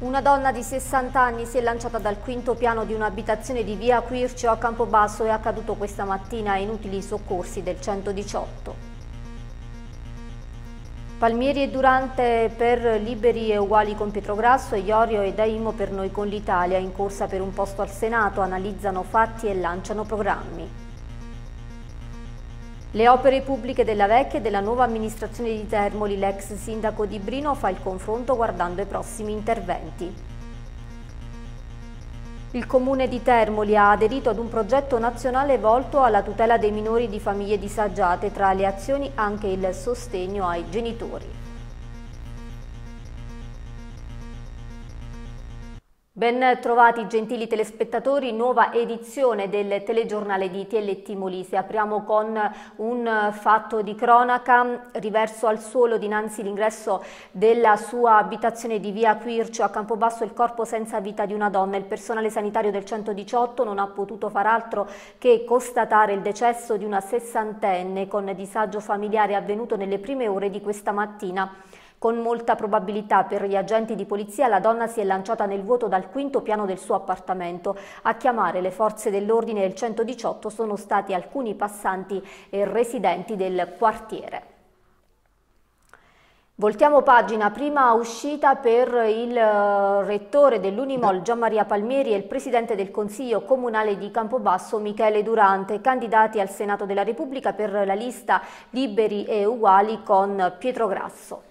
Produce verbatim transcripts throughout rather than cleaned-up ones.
Una donna di sessanta anni si è lanciata dal quinto piano di un'abitazione di via Quircio a Campobasso e è accaduto questa mattina a inutili soccorsi del centodiciotto. Palmieri e Durante per Liberi e Uguali con Pietrograsso e Iorio e Daimo per Noi con l'Italia, in corsa per un posto al Senato, analizzano fatti e lanciano programmi. Le opere pubbliche della vecchia e della nuova amministrazione di Termoli, l'ex sindaco di Brino fa il confronto guardando ai prossimi interventi. Il comune di Termoli ha aderito ad un progetto nazionale volto alla tutela dei minori di famiglie disagiate, tra le azioni anche il sostegno ai genitori. Ben trovati gentili telespettatori, nuova edizione del telegiornale di T L T Molise. Apriamo con un fatto di cronaca: riverso al suolo dinanzi l'ingresso della sua abitazione di via Quircio a Campobasso il corpo senza vita di una donna. Il personale sanitario del centodiciotto non ha potuto far altro che constatare il decesso di una sessantenne con disagio familiare avvenuto nelle prime ore di questa mattina. Con molta probabilità per gli agenti di polizia la donna si è lanciata nel vuoto dal quinto piano del suo appartamento. A chiamare le forze dell'ordine del centodiciotto sono stati alcuni passanti e residenti del quartiere. Voltiamo pagina, prima uscita per il rettore dell'Unimol Gian Maria Palmieri e il presidente del Consiglio Comunale di Campobasso Michele Durante, candidati al Senato della Repubblica per la lista Liberi e Uguali con Pietrograsso.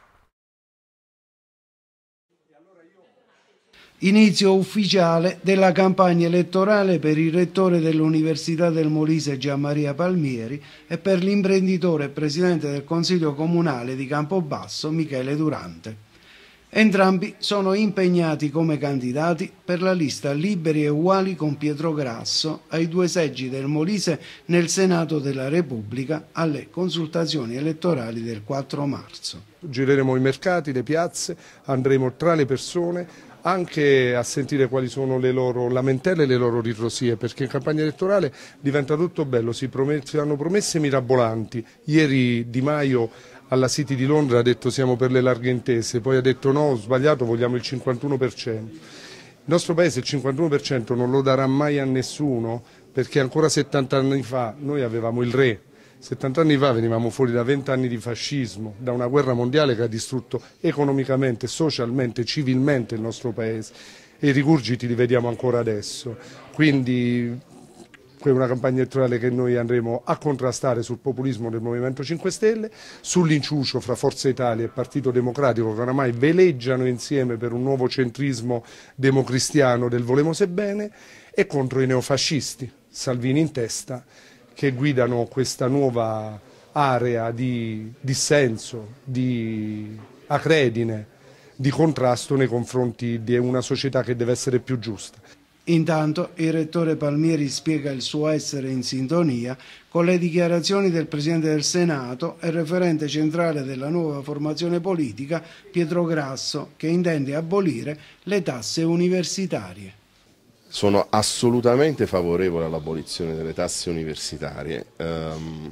Inizio ufficiale della campagna elettorale per il rettore dell'Università del Molise Gian Maria Palmieri e per l'imprenditore e presidente del Consiglio Comunale di Campobasso Michele Durante. Entrambi sono impegnati come candidati per la lista Liberi e Uguali con Pietrograsso ai due seggi del Molise nel Senato della Repubblica alle consultazioni elettorali del quattro marzo. Gireremo i mercati, le piazze, andremo tra le persone anche a sentire quali sono le loro lamentele e le loro ritrosie, perché in campagna elettorale diventa tutto bello, si, si hanno promesse mirabolanti. Ieri Di Maio alla City di Londra ha detto siamo per le larghe intese, poi ha detto no, ho sbagliato, vogliamo il cinquantuno per cento. Il nostro paese il cinquantuno per cento non lo darà mai a nessuno, perché ancora settanta anni fa noi avevamo il re. settanta anni fa venivamo fuori da venti anni di fascismo, da una guerra mondiale che ha distrutto economicamente, socialmente, civilmente il nostro paese e i rigurgiti li vediamo ancora adesso. Quindi è una campagna elettorale che noi andremo a contrastare sul populismo del Movimento cinque Stelle, sull'inciucio fra Forza Italia e Partito Democratico che oramai veleggiano insieme per un nuovo centrismo democristiano del volemose bene, e contro i neofascisti, Salvini in testa, che guidano questa nuova area di dissenso, di acredine, di contrasto nei confronti di una società che deve essere più giusta. Intanto il rettore Palmieri spiega il suo essere in sintonia con le dichiarazioni del Presidente del Senato e referente centrale della nuova formazione politica Pietrograsso, che intende abolire le tasse universitarie. Sono assolutamente favorevole all'abolizione delle tasse universitarie. Um,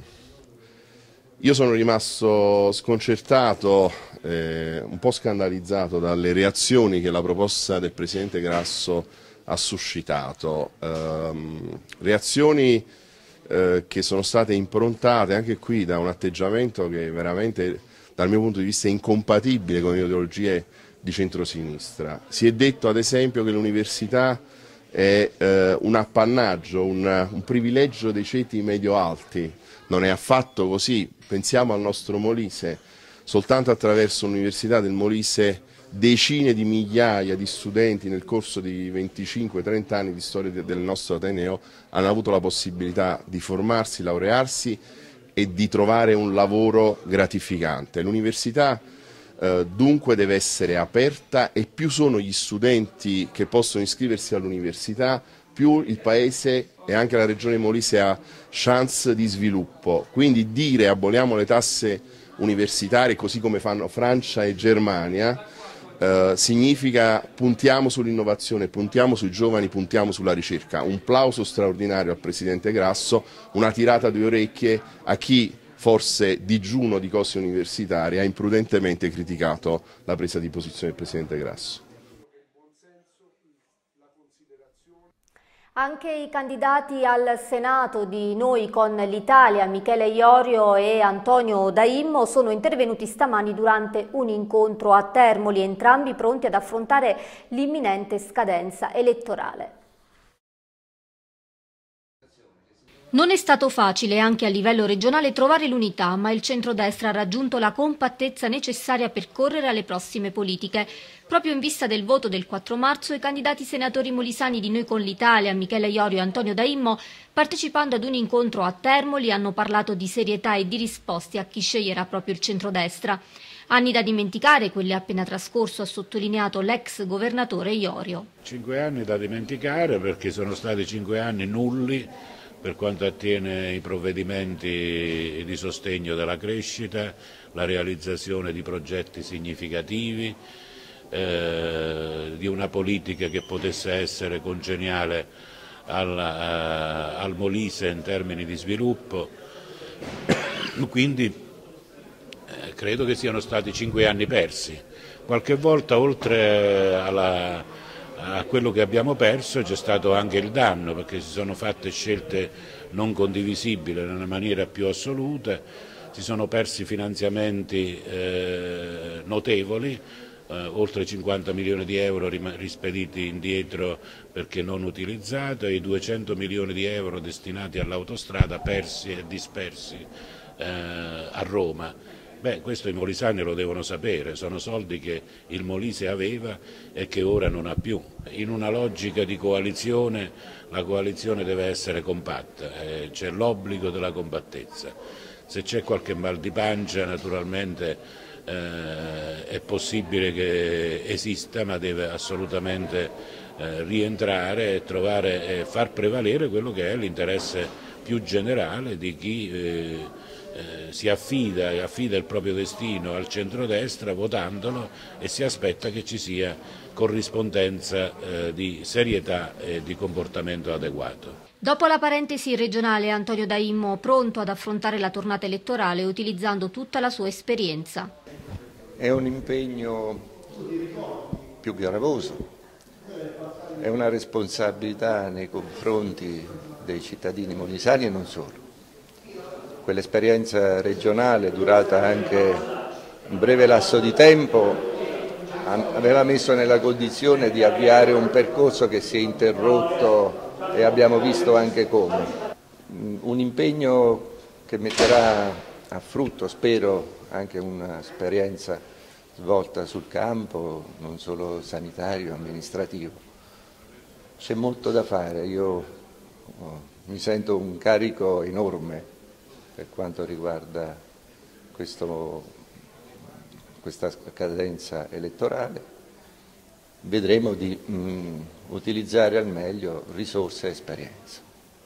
io sono rimasto sconcertato, eh, un po' scandalizzato dalle reazioni che la proposta del Presidente Grasso ha suscitato. Um, reazioni eh, che sono state improntate anche qui da un atteggiamento che veramente dal mio punto di vista è incompatibile con le ideologie di centrosinistra. Si è detto ad esempio che l'università è eh, un appannaggio, un, un privilegio dei ceti medio-alti. Non è affatto così. Pensiamo al nostro Molise: soltanto attraverso l'Università del Molise decine di migliaia di studenti nel corso di venticinque trenta anni di storia del nostro Ateneo hanno avuto la possibilità di formarsi, laurearsi e di trovare un lavoro gratificante. L'università eh, dunque deve essere aperta, e più sono gli studenti che possono iscriversi all'università, più il Paese e anche la Regione Molise ha chance di sviluppo. Quindi dire aboliamo le tasse universitarie così come fanno Francia e Germania eh, significa puntiamo sull'innovazione, puntiamo sui giovani, puntiamo sulla ricerca. Un plauso straordinario al Presidente Grasso, una tirata di orecchie a chi forse digiuno di cose universitarie ha imprudentemente criticato la presa di posizione del Presidente Grasso. Anche i candidati al Senato di Noi con l'Italia, Michele Iorio e Antonio Daimmo, sono intervenuti stamani durante un incontro a Termoli, entrambi pronti ad affrontare l'imminente scadenza elettorale. Non è stato facile anche a livello regionale trovare l'unità, ma il centrodestra ha raggiunto la compattezza necessaria per correre alle prossime politiche. Proprio in vista del voto del quattro marzo, i candidati senatori molisani di Noi con l'Italia, Michele Iorio e Antonio Daimmo, partecipando ad un incontro a Termoli, hanno parlato di serietà e di risposte a chi sceglierà proprio il centrodestra. Anni da dimenticare, quelli appena trascorso, ha sottolineato l'ex governatore Iorio. Cinque anni da dimenticare perché sono stati cinque anni nulli per quanto attiene i provvedimenti di sostegno della crescita, la realizzazione di progetti significativi, eh, di una politica che potesse essere congeniale al, a, al Molise in termini di sviluppo. Quindi eh, credo che siano stati cinque anni persi. Qualche volta oltre alla a quello che abbiamo perso c'è stato anche il danno, perché si sono fatte scelte non condivisibili nella maniera più assoluta, si sono persi finanziamenti eh, notevoli, eh, oltre cinquanta milioni di euro rispediti indietro perché non utilizzati, e i duecento milioni di euro destinati all'autostrada persi e dispersi eh, a Roma. Beh, questo i molisani lo devono sapere, sono soldi che il Molise aveva e che ora non ha più. In una logica di coalizione, la coalizione deve essere compatta, eh, c'è l'obbligo della compattezza. Se c'è qualche mal di pancia, naturalmente eh, è possibile che esista, ma deve assolutamente eh, rientrare e trovare, eh, far prevalere quello che è l'interesse più generale di chi eh, Eh, si affida e affida il proprio destino al centrodestra votandolo e si aspetta che ci sia corrispondenza eh, di serietà e di comportamento adeguato. Dopo la parentesi regionale, Antonio Daimmo pronto ad affrontare la tornata elettorale utilizzando tutta la sua esperienza. È un impegno più gravoso, è una responsabilità nei confronti dei cittadini molisani e non solo. Quell'esperienza regionale, durata anche un breve lasso di tempo, aveva messo nella condizione di avviare un percorso che si è interrotto e abbiamo visto anche come. Un impegno che metterà a frutto, spero, anche un'esperienza svolta sul campo, non solo sanitario, amministrativo. C'è molto da fare, io oh, mi sento un carico enorme per quanto riguarda questo, questa cadenza elettorale. Vedremo di mh, utilizzare al meglio risorse e esperienza.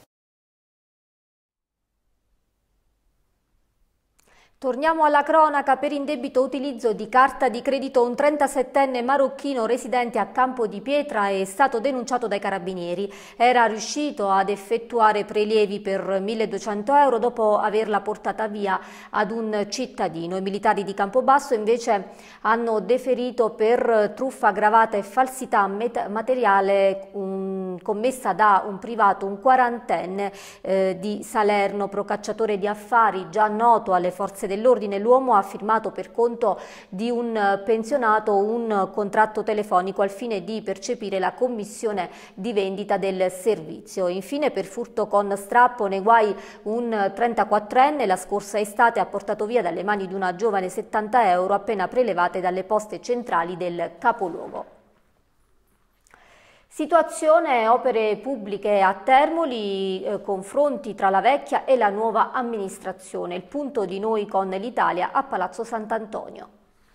Torniamo alla cronaca. Per indebito utilizzo di carta di credito un trentasettenne marocchino residente a Campo di Pietra è stato denunciato dai carabinieri. Era riuscito ad effettuare prelievi per milleduecento euro dopo averla portata via ad un cittadino. I militari di Campobasso invece hanno deferito per truffa aggravata e falsità materiale um, commessa da un privato, un quarantenne eh, di Salerno, procacciatore di affari già noto alle forze dell'ordine. L'uomo ha firmato per conto di un pensionato un contratto telefonico al fine di percepire la commissione di vendita del servizio. Infine, per furto con strappo nei guai un trentaquattrenne la scorsa estate ha portato via dalle mani di una giovane settanta euro appena prelevate dalle poste centrali del capoluogo. Situazione opere pubbliche a Termoli, eh, confronti tra la vecchia e la nuova amministrazione. Il punto di Noi con l'Italia a Palazzo Sant'Antonio.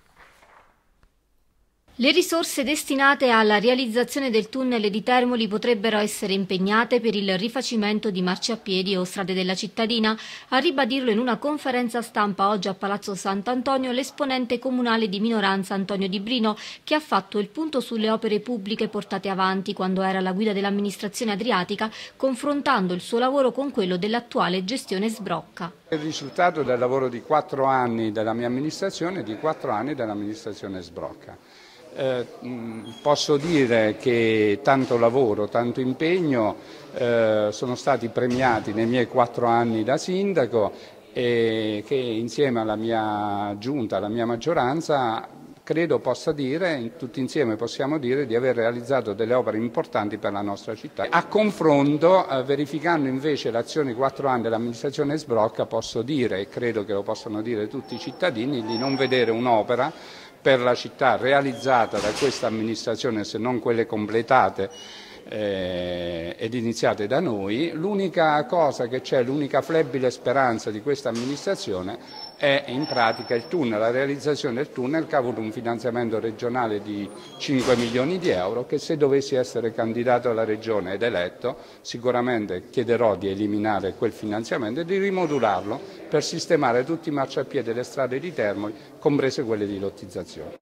Le risorse destinate alla realizzazione del tunnel di Termoli potrebbero essere impegnate per il rifacimento di marciapiedi o strade della cittadina. A ribadirlo in una conferenza stampa oggi a Palazzo Sant'Antonio l'esponente comunale di minoranza Antonio Di Brino, che ha fatto il punto sulle opere pubbliche portate avanti quando era alla guida dell'amministrazione adriatica, confrontando il suo lavoro con quello dell'attuale gestione Sbrocca. Il risultato del lavoro di quattro anni della mia amministrazione e di quattro anni dell'amministrazione Sbrocca. Eh, posso dire che tanto lavoro, tanto impegno eh, sono stati premiati nei miei quattro anni da sindaco e che insieme alla mia giunta, alla mia maggioranza, credo possa dire, tutti insieme possiamo dire, di aver realizzato delle opere importanti per la nostra città. A confronto, eh, verificando invece l'azione di quattro anni dell'amministrazione Sbrocca, posso dire, e credo che lo possano dire tutti i cittadini, di non vedere un'opera per la città realizzata da questa amministrazione, se non quelle completate eh, ed iniziate da noi. L'unica cosa che c'è, l'unica flebile speranza di questa amministrazione è in pratica il tunnel, la realizzazione del tunnel che ha avuto un finanziamento regionale di cinque milioni di euro che, se dovessi essere candidato alla regione ed eletto, sicuramente chiederò di eliminare quel finanziamento e di rimodularlo per sistemare tutti i marciapiedi e le strade di Termoli, comprese quelle di lottizzazione.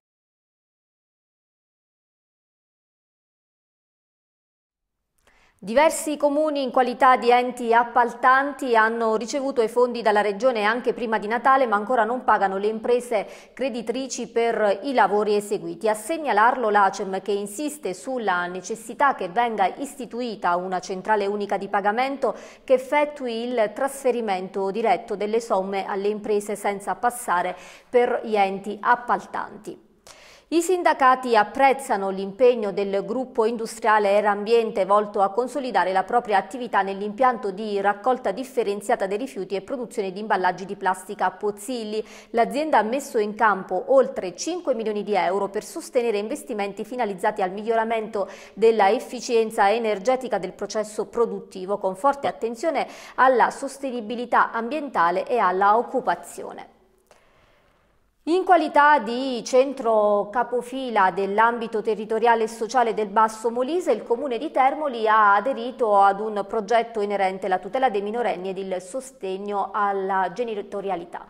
Diversi comuni in qualità di enti appaltanti hanno ricevuto i fondi dalla Regione anche prima di Natale, ma ancora non pagano le imprese creditrici per i lavori eseguiti. A segnalarlo l'Acem, che insiste sulla necessità che venga istituita una centrale unica di pagamento che effettui il trasferimento diretto delle somme alle imprese senza passare per gli enti appaltanti. I sindacati apprezzano l'impegno del gruppo industriale Era Ambiente volto a consolidare la propria attività nell'impianto di raccolta differenziata dei rifiuti e produzione di imballaggi di plastica a Pozzilli. L'azienda ha messo in campo oltre cinque milioni di euro per sostenere investimenti finalizzati al miglioramento della efficienza energetica del processo produttivo, con forte attenzione alla sostenibilità ambientale e alla occupazione. In qualità di centro capofila dell'ambito territoriale e sociale del Basso Molise, il Comune di Termoli ha aderito ad un progetto inerente alla tutela dei minorenni ed il sostegno alla genitorialità.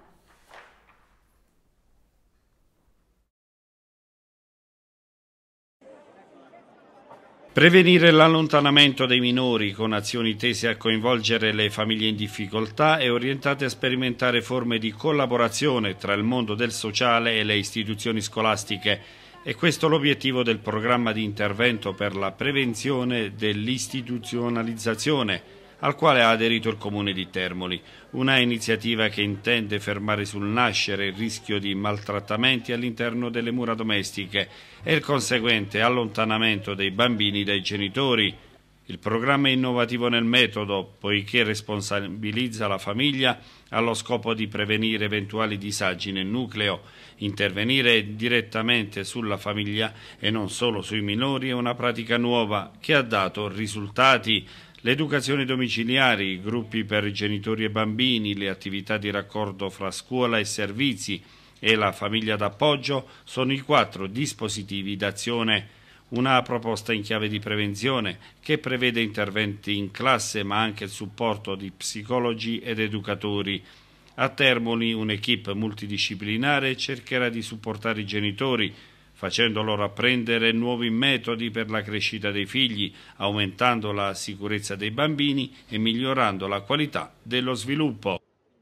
Prevenire l'allontanamento dei minori con azioni tese a coinvolgere le famiglie in difficoltà e orientate a sperimentare forme di collaborazione tra il mondo del sociale e le istituzioni scolastiche. È questo l'obiettivo del programma di intervento per la prevenzione dell'istituzionalizzazione, al quale ha aderito il Comune di Termoli, una iniziativa che intende fermare sul nascere il rischio di maltrattamenti all'interno delle mura domestiche e il conseguente allontanamento dei bambini dai genitori. Il programma è innovativo nel metodo, poiché responsabilizza la famiglia allo scopo di prevenire eventuali disagi nel nucleo. Intervenire direttamente sulla famiglia e non solo sui minori è una pratica nuova che ha dato risultati. L'educazione domiciliare, i gruppi per genitori e bambini, le attività di raccordo fra scuola e servizi e la famiglia d'appoggio sono i quattro dispositivi d'azione. Una proposta in chiave di prevenzione che prevede interventi in classe ma anche il supporto di psicologi ed educatori. A Termoli un'equipe multidisciplinare cercherà di supportare i genitori, facendo loro apprendere nuovi metodi per la crescita dei figli, aumentando la sicurezza dei bambini e migliorando la qualità dello sviluppo.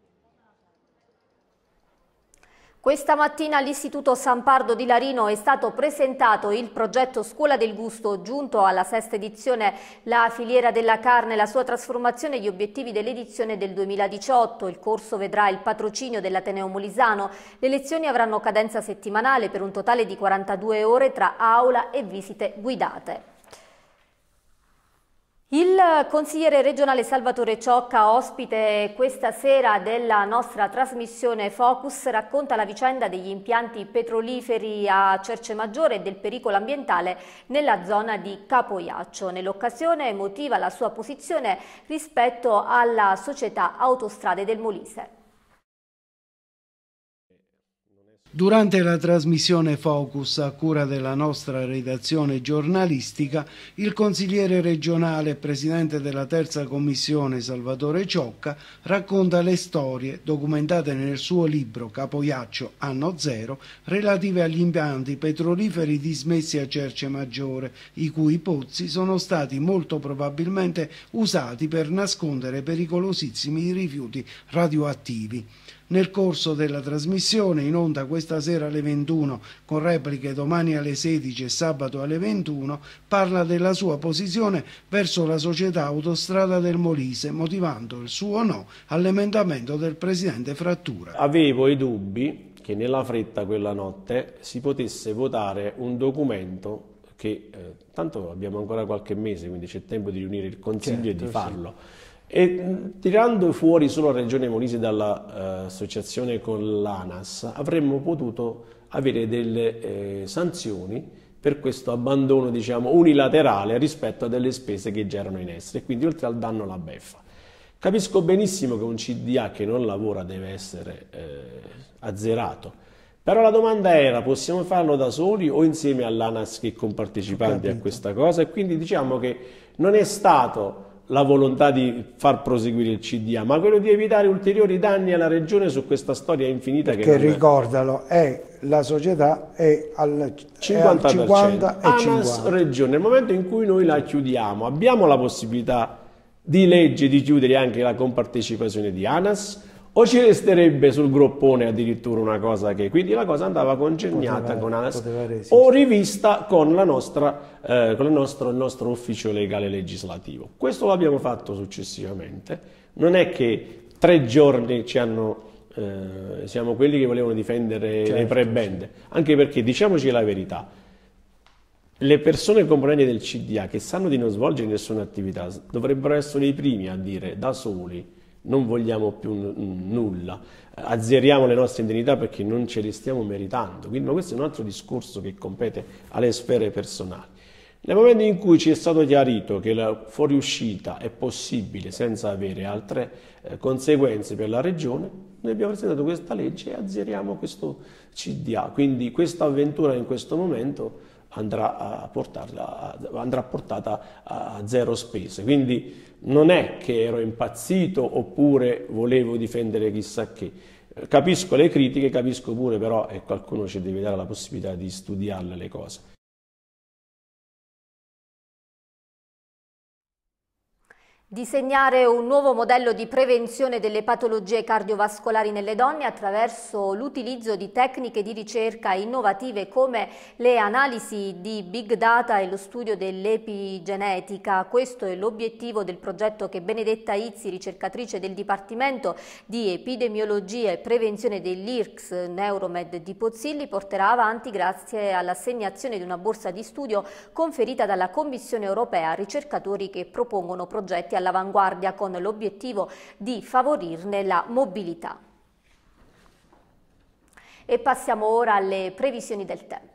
Questa mattina all'Istituto San Pardo di Larino è stato presentato il progetto Scuola del Gusto, giunto alla sesta edizione La filiera della carne, la sua trasformazione e gli obiettivi dell'edizione del duemiladiciotto. Il corso vedrà il patrocinio dell'Ateneo Molisano. Le lezioni avranno cadenza settimanale per un totale di quarantadue ore tra aula e visite guidate. Il consigliere regionale Salvatore Ciocca, ospite questa sera della nostra trasmissione Focus, racconta la vicenda degli impianti petroliferi a Cercemaggiore e del pericolo ambientale nella zona di Capoiaccio. Nell'occasione motiva la sua posizione rispetto alla società Autostrade del Molise. Durante la trasmissione Focus a cura della nostra redazione giornalistica, il consigliere regionale e presidente della terza commissione Salvatore Ciocca racconta le storie documentate nel suo libro Capoiaccio Anno Zero relative agli impianti petroliferi dismessi a Cercemaggiore, i cui pozzi sono stati molto probabilmente usati per nascondere pericolosissimi rifiuti radioattivi. Nel corso della trasmissione, in onda questa sera alle ventuno, con repliche domani alle sedici e sabato alle ventuno, parla della sua posizione verso la società Autostrada del Molise, motivando il suo no all'emendamento del presidente Frattura. Avevo i dubbi che nella fretta quella notte si potesse votare un documento che, eh, tanto abbiamo ancora qualche mese, quindi c'è tempo di riunire il Consiglio certo, e di farlo. Sì. E tirando fuori solo la Regione Molise dall'associazione uh, con l'ANAS avremmo potuto avere delle eh, sanzioni per questo abbandono, diciamo, unilaterale rispetto a delle spese che già erano in essere, quindi oltre al danno la beffa. Capisco benissimo che un C D A che non lavora deve essere eh, azzerato, però la domanda era: possiamo farlo da soli o insieme all'ANAS che è compartecipante a questa cosa? E quindi diciamo che non è stato la volontà di far proseguire il C D A, ma quello di evitare ulteriori danni alla Regione su questa storia infinita. Perché che non ricordalo, è la società è al cinquanta per cento, cinquanta e ANAS cinquanta. Regione. Nel momento in cui noi la chiudiamo, abbiamo la possibilità di legge di chiudere anche la compartecipazione di ANAS, o ci resterebbe sul groppone addirittura una cosa che... Quindi la cosa andava congegnata con ANAS o rivista con, la nostra, eh, con il, nostro, il nostro ufficio legale legislativo. Questo lo abbiamo fatto successivamente. Non è che tre giorni ci hanno... Eh, siamo quelli che volevano difendere certo, le prebende, sì. Anche perché, diciamoci la verità, le persone componenti del C D A che sanno di non svolgere nessuna attività dovrebbero essere i primi a dire da soli: non vogliamo più nulla, azzeriamo le nostre indennità perché non ce le stiamo meritando. Quindi, ma questo è un altro discorso che compete alle sfere personali. Nel momento in cui ci è stato chiarito che la fuoriuscita è possibile senza avere altre eh, conseguenze per la Regione, noi abbiamo presentato questa legge e azzeriamo questo C D A. Quindi questa avventura in questo momento andrà, a portarla, andrà portata a zero spese. Quindi non è che ero impazzito oppure volevo difendere chissà che. Capisco le critiche, capisco pure però e qualcuno ci deve dare la possibilità di studiarle le cose. Disegnare un nuovo modello di prevenzione delle patologie cardiovascolari nelle donne attraverso l'utilizzo di tecniche di ricerca innovative come le analisi di big data e lo studio dell'epigenetica. Questo è l'obiettivo del progetto che Benedetta Izzi, ricercatrice del Dipartimento di Epidemiologia e Prevenzione dell'I R C S Neuromed di Pozzilli, porterà avanti grazie all'assegnazione di una borsa di studio conferita dalla Commissione europea a ricercatori che propongono progetti all'avanguardia con l'obiettivo di favorirne la mobilità. E passiamo ora alle previsioni del tempo.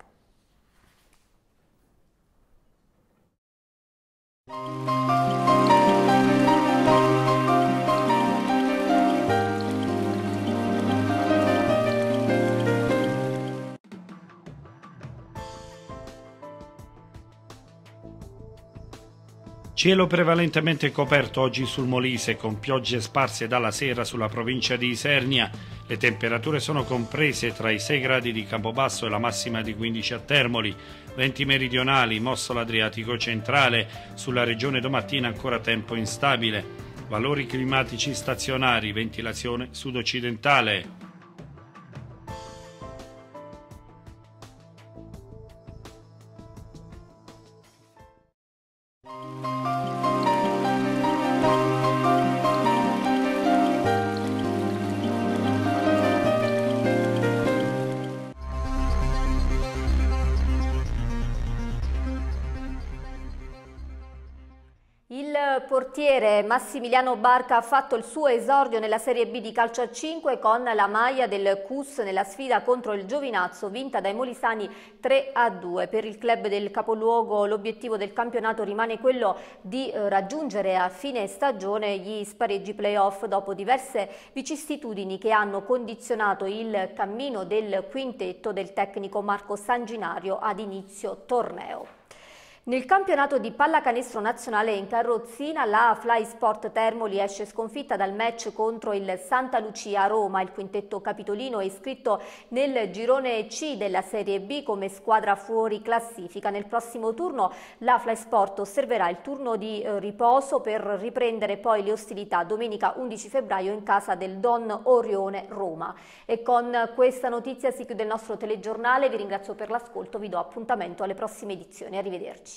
Cielo prevalentemente coperto oggi sul Molise, con piogge sparse dalla sera sulla provincia di Isernia. Le temperature sono comprese tra i sei gradi di Campobasso e la massima di quindici a Termoli. Venti meridionali, mosso l'Adriatico centrale, sulla regione domattina ancora tempo instabile. Valori climatici stazionari, ventilazione sud-occidentale. Il portiere Massimiliano Barca ha fatto il suo esordio nella Serie B di calcio a cinque con la maglia del C U S nella sfida contro il Giovinazzo vinta dai molisani tre a due. Per il club del capoluogo l'obiettivo del campionato rimane quello di raggiungere a fine stagione gli spareggi play-off dopo diverse vicissitudini che hanno condizionato il cammino del quintetto del tecnico Marco Sanginario ad inizio torneo. Nel campionato di pallacanestro nazionale in carrozzina la Fly Sport Termoli esce sconfitta dal match contro il Santa Lucia a Roma. Il quintetto capitolino è iscritto nel girone C della Serie B come squadra fuori classifica. Nel prossimo turno la Fly Sport osserverà il turno di riposo per riprendere poi le ostilità domenica undici febbraio in casa del Don Orione Roma. E con questa notizia si chiude il nostro telegiornale. Vi ringrazio per l'ascolto, vi do appuntamento alle prossime edizioni. Arrivederci.